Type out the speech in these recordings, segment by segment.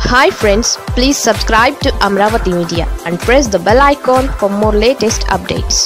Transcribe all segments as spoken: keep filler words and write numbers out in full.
Hi friends, please subscribe to Amravati Media and press the bell icon for more latest updates.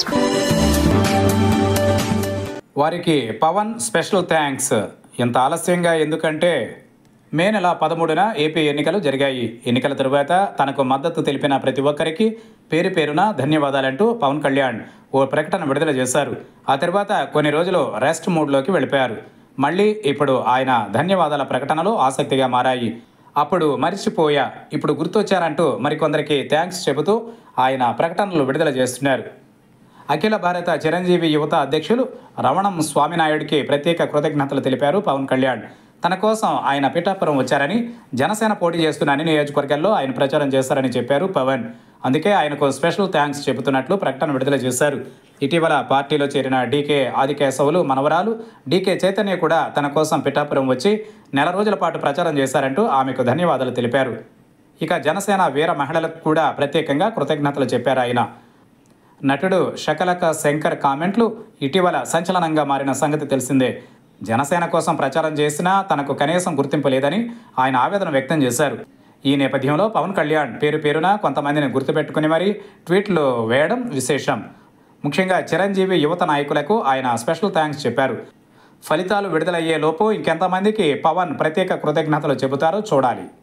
వారికి Pawan special thanks. ఎంత ఆలస్యంగా ఎందుకంటే మే నెల పదమూడున ఏపీ ఎన్నికలు జరిగాయి. ఎన్నికల తరువాత తనకు మద్దతు తెలిపిన ప్రతి ఒక్కరికి పేరు పేరున ధన్యవాదాలంటూ పవన్ కళ్యాణ్ ఓ ప్రకటన విడుదల చేశారు. ఆ తర్వాత కొన్ని రోజులు రెస్ట్ మోడ్లోకి వెళ్ళిపోయారు. మళ్ళీ ఇప్పుడు ఆయన ధన్యవాదాల ప్రకటనలు ఆసక్తిగా మారాయి. అప్పుడు మర్చిపోయా, ఇప్పుడు గుర్తొచ్చారంటూ మరికొందరికి థ్యాంక్స్ చెబుతూ ఆయన ప్రకటనలు విడుదల చేస్తున్నారు. అఖిల భారత చిరంజీవి యువత అధ్యక్షులు రమణం స్వామినాయుడికి ప్రత్యేక కృతజ్ఞతలు తెలిపారు పవన్ కళ్యాణ్. తన కోసం ఆయన పిఠాపురం వచ్చారని, జనసేన పోటీ చేస్తున్న అన్ని నియోజకవర్గాల్లో ఆయన ప్రచారం చేస్తారని చెప్పారు పవన్. అందుకే ఆయనకు స్పెషల్ థ్యాంక్స్ చెబుతున్నట్లు ప్రకటన విడుదల చేశారు. ఇటీవల పార్టీలో చేరిన డీకే ఆదికేశవులు మనవరాలు డీకే చైతన్య కూడా తన కోసం పిఠాపురం వచ్చి నెల రోజుల పాటు ప్రచారం చేశారంటూ ఆమెకు ధన్యవాదాలు తెలిపారు. ఇక జనసేన వీర మహిళలకు కూడా ప్రత్యేకంగా కృతజ్ఞతలు చెప్పారు ఆయన. నటుడు శకలక శంకర్ కామెంట్లు ఇటీవల సంచలనంగా మారిన సంగతి తెలిసిందే. జనసేన కోసం ప్రచారం చేసినా తనకు కనీసం గుర్తింపు లేదని ఆయన ఆవేదన వ్యక్తం చేశారు. ఈ నేపథ్యంలో పవన్ కళ్యాణ్ పేరు పేరున కొంతమందిని గుర్తుపెట్టుకుని మరీ ట్వీట్లు వేయడం విశేషం. ముఖ్యంగా చిరంజీవి యువత నాయకులకు ఆయన స్పెషల్ థ్యాంక్స్ చెప్పారు. ఫలితాలు విడుదలయ్యే లోపు ఇంకెంతమందికి పవన్ ప్రత్యేక కృతజ్ఞతలు చెబుతారో చూడాలి.